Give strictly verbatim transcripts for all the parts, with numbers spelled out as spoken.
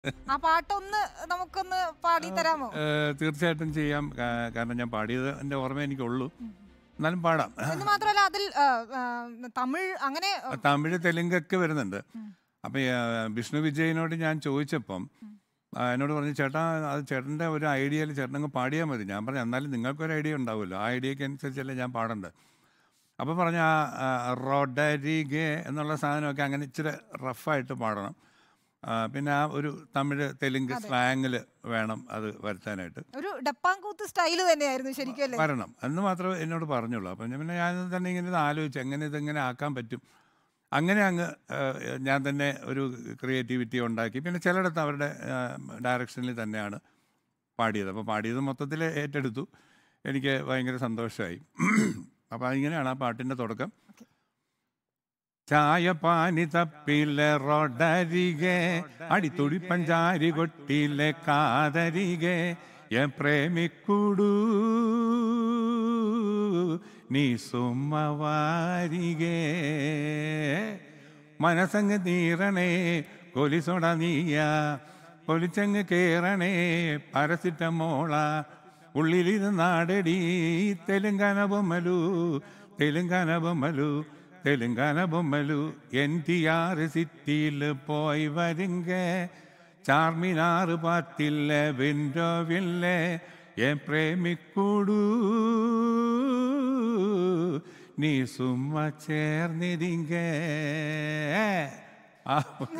ആ പാട്ടൊന്ന് നമുക്കൊന്ന് പാടി തരാമോ? ഏഹ് തീർച്ചയായിട്ടും ചെയ്യാം. കാ കാരണം ഞാൻ പാടിയത് എൻ്റെ ഓർമ്മ എനിക്കുള്ളൂ. എന്നാലും പാടാം. എന്ന് മാത്രമല്ല അതിൽ ആ, ആ, തമിഴ് അങ്ങനെ ആ, തമിഴ്, തെലുങ്കൊക്കെ വരുന്നുണ്ട്. ഉം, അപ്പോൾ ഈ, ആ, വിഷ്ണു വിജയനോട് ഞാൻ ചോദിച്ചപ്പം ഉം. ആ, എന്നോട് പറഞ്ഞു, ചേട്ടാ അത് ചേട്ടൻ്റെ ഒരു ഐഡിയയിൽ ചേട്ടനങ്ങ് പാടിയാൽ മതി. ഞാൻ പറഞ്ഞു എന്നാലും നിങ്ങൾക്കൊരു ഐഡിയ ഉണ്ടാവുമല്ലോ, ആ ഐഡിയക്ക് അനുസരിച്ചല്ലേ ഞാൻ പാടേണ്ടത്. അപ്പോൾ പറഞ്ഞു ആ ആ, റോഡരികെ എന്നുള്ള സാധനമൊക്കെ അങ്ങനെ ഇച്ചിരി റഫായിട്ട് പാടണം. ആ, പിന്നെ ആ ഒരു തമിഴ് തെലുങ്ക് അതെ. സ്ലാങ്ങിൽ വേണം അത് വരുത്താനായിട്ട്. ഒരു ഡപ്പാങ്കൂത്ത് സ്റ്റൈല് തന്നെയായിരുന്നു ശരിക്കും അല്ലേ? വരണം എന്ന് മാത്രമേ എന്നോട് പറഞ്ഞുള്ളൂ. അപ്പം ഞാൻ പിന്നെ ഞാൻ തന്നെ ഇങ്ങനെ ഇത് ആലോചിച്ചു എങ്ങനെ ഇതെങ്ങനെ ആക്കാൻ പറ്റും. അങ്ങനെ അങ്ങ് ഏഹ്, ഞാൻ തന്നെ ഒരു ക്രിയേറ്റിവിറ്റി ഉണ്ടാക്കി. പിന്നെ ചിലയിടത്ത് അവരുടെ ഡയറക്ഷനിൽ തന്നെയാണ് പാടിയത്. അപ്പോൾ പാടിയത് മൊത്തത്തിൽ ഏറ്റെടുത്തു. എനിക്ക് ഭയങ്കര സന്തോഷമായി. അപ്പോൾ ഇങ്ങനെയാണ് ആ പാട്ടിൻ്റെ തുടക്കം. ഓക്കെ. ചായ പാനി തപ്പിലെ റോഡരികെ അടിത്തൊടി പഞ്ചാരി കൊട്ടിലെ കാതരികെ എ പ്രേമിക്കുടു നീ സുമ്മവാരികെ മനസ്സങ്ങ് തീരണേ കൊലിസൊട നീയ കൊലിച്ചങ്ങ് കേറണേ പരസിറ്റമോള ഉള്ളിലിരുന്നാടടി തെലുങ്കാന ബൊമ്മലു തെലുങ്കാന ബൊമ്മലു തെലുങ്കാന ബൊമ്മലു എൻ ടി ആർ സിറ്റിയിൽ പോയി വരുങ്ക ചാർമിനാറ് പാത്തില്ല വിൻഡോവില്ല എൻ പ്രേമിക്കൂടു നീ സുമ്മ ചേർന്നിരിങ്ക. ആ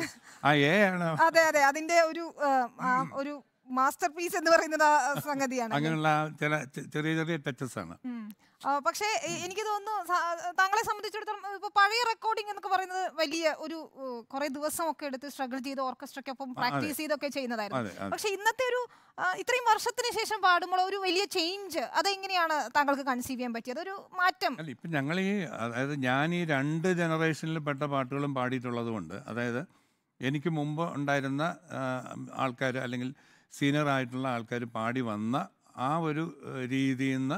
ആ ഏ ആണോ അതെ അതെ അതിന്റെ ഒരു ആ, ആ, ഒരു മാസ്റ്റർ പീസ് എന്ന് പറയുന്നത് ആ സംഗതിയാണ്. അങ്ങനെയുള്ള ചില ചെ- ചെറിയ ചെറിയ ടച്ചസ് ആണ്. ഉം. ആ, പക്ഷേ എ- എനിക്ക് തോന്നുന്നു സ- താങ്കളെ സംബന്ധിച്ചിടത്തോളം ഇപ്പൊ പഴയ റെക്കോർഡിംഗ് എന്നൊക്കെ പറയുന്നത് വലിയ ഒരു കുറെ ദിവസമൊക്കെ എടുത്ത് സ്ട്രഗിൾ ചെയ്ത് ഓർക്കസ്ട്രയ്ക്കൊപ്പം പ്രാക്ടീസ് ചെയ്തൊക്കെ ചെയ്യുന്നതായിരുന്നു. അതെ അതെ പക്ഷെ ഇന്നത്തെ ഒരു ആ, ഇത്രയും വർഷത്തിന് ശേഷം പാടുമ്പോൾ ഒരു വലിയ ചേഞ്ച് അതെങ്ങനെയാണ് താങ്കൾക്ക് കൺസീവ് ചെയ്യാൻ പറ്റിയത്? ഒരു മാറ്റം. അല്ല ഇപ്പം ഞങ്ങൾ ഈ അതായത് ഞാൻ ഈ രണ്ട് ജനറേഷനിൽ പെട്ട പാട്ടുകളും പാടിയിട്ടുള്ളത് കൊണ്ട്, അതായത് എനിക്ക് മുമ്പ് ഉണ്ടായിരുന്ന ആൾക്കാർ അല്ലെങ്കിൽ സീനിയർ ആയിട്ടുള്ള ആൾക്കാർ പാടി വന്ന ആ ഒരു ഏഹ്, രീതിയിൽ നിന്ന്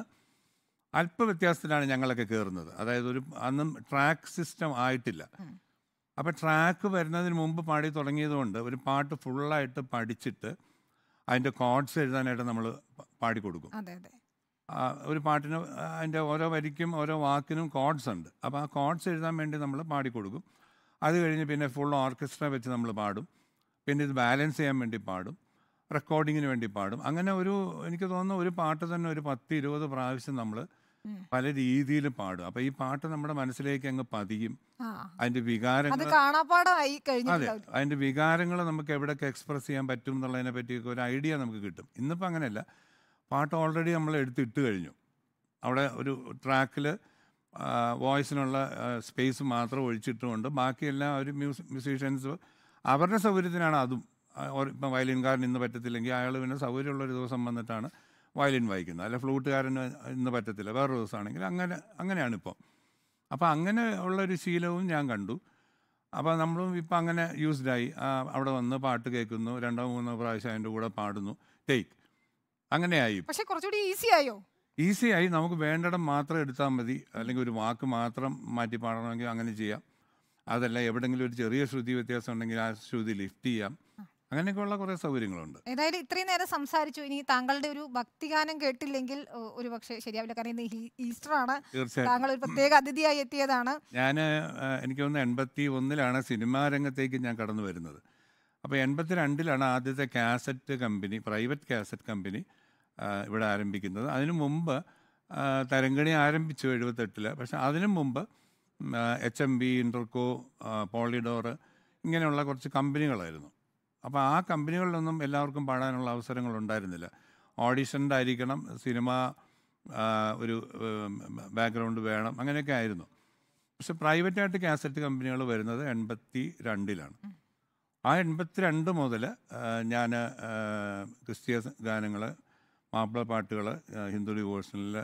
അല്പ വ്യത്യാസത്തിലാണ് ഞങ്ങളൊക്കെ കയറുന്നത്. അതായത് ഒരു അന്നും ട്രാക്ക് സിസ്റ്റം ആയിട്ടില്ല. ഉം. അപ്പോൾ ട്രാക്ക് വരുന്നതിന് മുമ്പ് പാടി തുടങ്ങിയതുകൊണ്ട് ഒരു പാട്ട് ഫുള്ളായിട്ട് പഠിച്ചിട്ട് അതിൻ്റെ കോഡ്സ് എഴുതാനായിട്ട് നമ്മൾ പാടിക്കൊടുക്കും. അതെ അതെ. ആ, ഒരു പാട്ടിന് അതിൻ്റെ ഓരോ വരിക്കും ഓരോ വാക്കിനും കോഡ്സ് ഉണ്ട്. അപ്പോൾ ആ കോഡ്സ് എഴുതാൻ വേണ്ടി നമ്മൾ പാടിക്കൊടുക്കും. അത് കഴിഞ്ഞ് പിന്നെ ഫുൾ ഓർക്കസ്ട്ര വെച്ച് നമ്മൾ പാടും. പിന്നെ ഇത് ബാലൻസ് ചെയ്യാൻ വേണ്ടി പാടും, റെക്കോർഡിങ്ങിന് വേണ്ടി പാടും. അങ്ങനെ ഒരു എനിക്ക് തോന്നുന്നു ഒരു പാട്ട് തന്നെ ഒരു പത്ത് ഇരുപത് പ്രാവശ്യം നമ്മൾ ഉം. പല രീതിയിൽ പാടും. അപ്പോൾ ഈ പാട്ട് നമ്മുടെ മനസ്സിലേക്ക് അങ്ങ് പതിയും. ആ, അതിൻ്റെ അത് വികാരങ്ങൾ കാണാപ്പാടമായി അതെ കഴിഞ്ഞിട്ടുണ്ടാവും. അതിൻ്റെ വികാരങ്ങൾ നമുക്ക് എവിടെയൊക്കെ എക്സ്പ്രസ് ചെയ്യാൻ പറ്റും എന്നുള്ളതിനെ പറ്റിയൊക്കെ ഒരു ഐഡിയ നമുക്ക് കിട്ടും. ഇന്നിപ്പോൾ അങ്ങനെയല്ല, പാട്ട് ഓൾറെഡി നമ്മൾ എടുത്തിട്ട് കഴിഞ്ഞു. അവിടെ ഒരു ട്രാക്കിൽ വോയിസിനുള്ള സ്പേസ് മാത്രം ഒഴിച്ചിട്ടുകൊണ്ട് ബാക്കിയെല്ലാം ഒരു മ്യൂസിക് മ്യൂസീഷ്യൻസ് അവരുടെ സൗകര്യത്തിനാണ് അതും. ഇപ്പം വയലിൻകാരൻ ഇന്ന് പറ്റത്തില്ലെങ്കിൽ അയാൾ പിന്നെ സൗകര്യമുള്ളൊരു ദിവസം വന്നിട്ടാണ് വയലിൻ വായിക്കുന്നത്. അല്ല ഫ്ലൂട്ടുകാരന് ഇന്ന് പറ്റത്തില്ല, വേറൊരു ദിവസമാണെങ്കിൽ അങ്ങനെ അങ്ങനെയാണ് ഇപ്പോൾ. അപ്പോൾ അങ്ങനെ ഉള്ളൊരു ശീലവും ഞാൻ കണ്ടു. അപ്പോൾ നമ്മളും ഇപ്പം അങ്ങനെ യൂസ്ഡായി. അവിടെ വന്ന് പാട്ട് കേൾക്കുന്നു, രണ്ടോ മൂന്നോ പ്രാവശ്യം അതിൻ്റെ കൂടെ പാടുന്നു, ടേക്ക് അങ്ങനെയായി. പക്ഷെ കുറച്ചുകൂടി ഈസി ആയോ? ഈസിയായി. നമുക്ക് വേണ്ടിടം മാത്രം എടുത്താൽ മതി. അല്ലെങ്കിൽ ഒരു വാക്ക് മാത്രം മാറ്റി പാടണമെങ്കിൽ അങ്ങനെ ചെയ്യാം. അതല്ല എവിടെയെങ്കിലും ഒരു ചെറിയ ശ്രുതി വ്യത്യാസം ഉണ്ടെങ്കിൽ ആ ശ്രുതി ലിഫ്റ്റ് ചെയ്യാം. അങ്ങനെയൊക്കെയുള്ള കുറേ സൗകര്യങ്ങളുണ്ട്. ഏതായാലും ഇത്രയും നേരം സംസാരിച്ചു. ഇനി താങ്കളുടെ ഒരു ഭക്തിഗാനം കേട്ടില്ലെങ്കിൽ ഒ- ഒരു പക്ഷേ ശരിയാവില്ല. കാരണം ഇന്ന് ഈ- ഈസ്റ്റർ ആണ്. തീർച്ചയായിട്ടും താങ്കൾ ഒരു പ്രത്യേക അതിഥിയായി എത്തിയതാണ്. ഞാൻ എനിക്ക് തോന്നുന്നു എൺപത്തി ഒന്നിലാണ് സിനിമാ രംഗത്തേക്ക് ഞാൻ കടന്നു വരുന്നത്. അപ്പോൾ എൺപത്തി രണ്ടിലാണ് ആദ്യത്തെ cassette company, private cassette company ആ, ഇവിടെ ആരംഭിക്കുന്നത്. അതിനു മുമ്പ് ആ, തരംഗിണി ആരംഭിച്ചു എഴുപത്തെട്ടിൽ. പക്ഷെ അതിനു മുമ്പ് H M V, Interco, Polydor ഇങ്ങനെയുള്ള കുറച്ച് കമ്പനികളായിരുന്നു. അപ്പോൾ ആ കമ്പനികളിലൊന്നും എല്ലാവർക്കും പാടാനുള്ള അവസരങ്ങൾ ഉണ്ടായിരുന്നില്ല. ഓഡിഷൻ്റെ ആയിരിക്കണം, സിനിമ ആ, ഒരു ബാക്ക്ഗ്രൗണ്ട് വേണം, അങ്ങനെയൊക്കെ ആയിരുന്നു. പക്ഷെ പ്രൈവറ്റായിട്ട് കാസറ്റ് കമ്പനികൾ വരുന്നത് എൺപത്തി രണ്ടിലാണ്. ആ എൺപത്തി രണ്ട് മുതൽ ഞാൻ ക്രിസ്തീയ ഗാനങ്ങൾ, മാപ്പിള പാട്ടുകൾ, ഹിന്ദു ഡിവോഷണലിൽ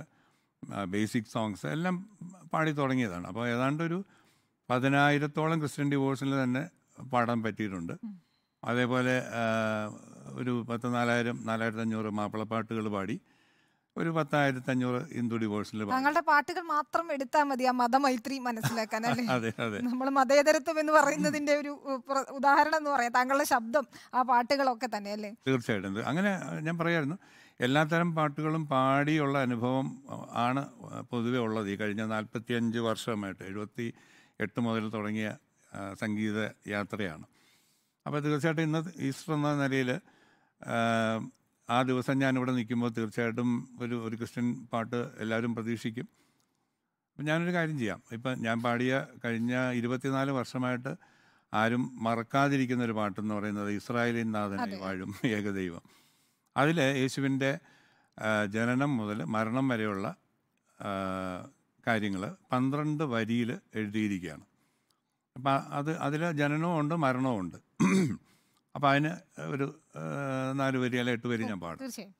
ബേസിക് സോങ്സ് എല്ലാം പാടി തുടങ്ങിയതാണ്. അപ്പോൾ ഏതാണ്ട് ഒരു പതിനായിരത്തോളം ക്രിസ്ത്യൻ ഡിവോഷനിൽ തന്നെ പാടാൻ പറ്റിയിട്ടുണ്ട്. അതേപോലെ ആ, ഒരു പത്ത് നാലായിരം നാലായിരത്തി അഞ്ഞൂറ് മാപ്പിളപ്പാട്ടുകൾ പാടി ഒരു പത്തായിരത്തി അഞ്ഞൂറ് ഹിന്ദു ഡിവോഴ്സിൽ. താങ്കളുടെ പാട്ടുകൾ മാത്രം എടുത്താൽ മതി ആ മതമൈത്രി മനസ്സിലാക്കാൻ അല്ലേ? അതെ അതെ നമ്മൾ മതേതരത്വം എന്ന് പറയുന്നതിന്റെ ഒരു പ്ര- ഉദാഹരണം എന്ന് പറയാം താങ്കളുടെ ശബ്ദം, ആ പാട്ടുകളൊക്കെ തന്നെ അല്ലേ? തീർച്ചയായിട്ടും. ഇത് അങ്ങനെ ഞാൻ പറയായിരുന്നു, എല്ലാത്തരം പാട്ടുകളും പാടിയുള്ള അനുഭവം ആണ് പൊതുവെ ഉള്ളത് ഈ കഴിഞ്ഞ നാൽപ്പത്തി അഞ്ച് വർഷമായിട്ട്. എഴുപത്തി എട്ട് മുതൽ തുടങ്ങിയ ആ, സംഗീത യാത്രയാണ്. അപ്പോൾ തീർച്ചയായിട്ടും ഇന്ന് ഈസ്റ്റർ എന്ന നിലയിൽ ആ ദിവസം ഞാനിവിടെ നിൽക്കുമ്പോൾ തീർച്ചയായിട്ടും ഒരു ഒരു ക്രിസ്ത്യൻ പാട്ട് എല്ലാവരും പ്രതീക്ഷിക്കും. അപ്പം ഞാനൊരു കാര്യം ചെയ്യാം. ഇപ്പം ഞാൻ പാടിയ കഴിഞ്ഞ ഇരുപത്തിനാല് വർഷമായിട്ട് ആരും മറക്കാതിരിക്കുന്ന ഒരു പാട്ടെന്ന് പറയുന്നത് ഇസ്രായേലിൻ നാഥനായി വാഴും ഏകദൈവം. അതിൽ യേശുവിൻ്റെ ജനനം മുതൽ മരണം വരെയുള്ള കാര്യങ്ങൾ പന്ത്രണ്ട് വരിയിൽ എഴുതിയിരിക്കുകയാണ്. അപ്പം അത് അതിൽ ജനനവും ഉണ്ട് മരണവും ഉണ്ട്. അപ്പം അതിന് ഒരു നാല് വരി അല്ല എട്ട് വരി ഞാൻ പാടും. തീർച്ചയായും.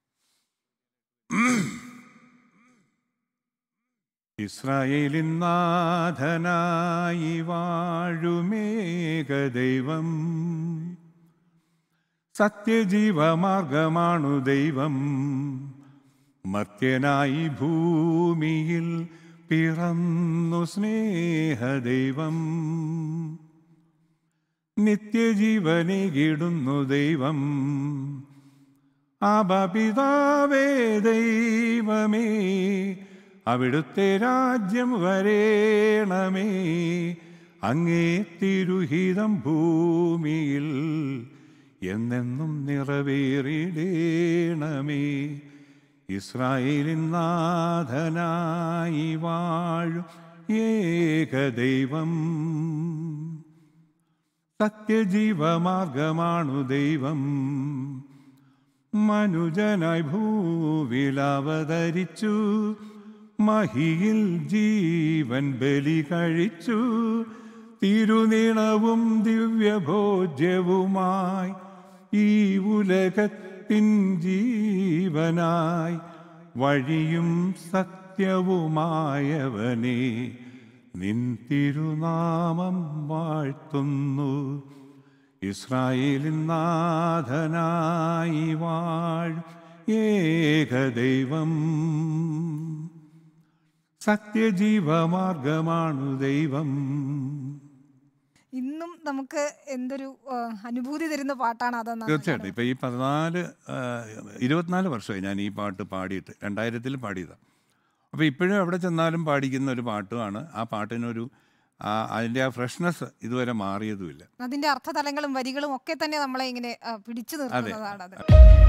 ഇസ്രായേലിൻ നാഥനായി വാഴുമേകദൈവം, സത്യജീവമാർഗമാണു ദൈവം, മർത്യനായി ഭൂമിയിൽ പിറന്നു സ്നേഹദൈവം, നിത്യജീവനേകിടുന്നു ദൈവം. ആബാപിതാവേ ദൈവമേ, അവിടുത്തെ രാജ്യം വരേണമേ, അങ്ങേ തിരുഹിതം ഭൂമിയിൽ എന്നെന്നും നിറവേറിടേണമേ. ഇസ്രായേലിൻ നാഥനായി വാഴും ഏകദൈവം, സത്യജീവമാർഗമാണു ദൈവം, മനുജനായി ഭൂവിൽ അവതരിച്ചു, മഹിയിൽ ജീവൻ ബലി കഴിച്ചു, തിരുനിണവും ദിവ്യഭോജ്യവുമായി ഈ ഉലകത്തിൻ ജീവനായി വഴിയും സത്യവുമായവനെ നിൻ തിരുനാമം വാഴ്ത്തുന്നു. ഇസ്രായേലിൻ നാഥനായി വാഴും ഏകദൈവം, സത്യജീവമാർഗമാണു ദൈവം. ഇന്നും നമുക്ക് എന്തൊരു ആ, അനുഭൂതി തരുന്ന പാട്ടാണ് അതെന്നാണ്. തീർച്ചയായിട്ടും. ഇപ്പം ഈ പതിനാല് ഇരുപത്തിനാല് വർഷമായി ഞാൻ ഈ പാട്ട് പാടിയിട്ട്, രണ്ടായിരത്തിൽ പാടിയതാണ്. അപ്പോൾ ഇപ്പോഴും എവിടെ ചെന്നാലും പാടിക്കുന്ന ഒരു പാട്ടുമാണ്. ആ പാട്ടിനൊരു ആ അതിൻ്റെ ആ ഫ്രഷ്നെസ് ഇതുവരെ മാറിയതുമില്ല. അതിന്റെ അർത്ഥതലങ്ങളും വരികളും ഒക്കെ തന്നെ നമ്മളെ ഇങ്ങനെ ആ, പിടിച്ചു അതെ. നിർത്തുന്നതാണ് അത്.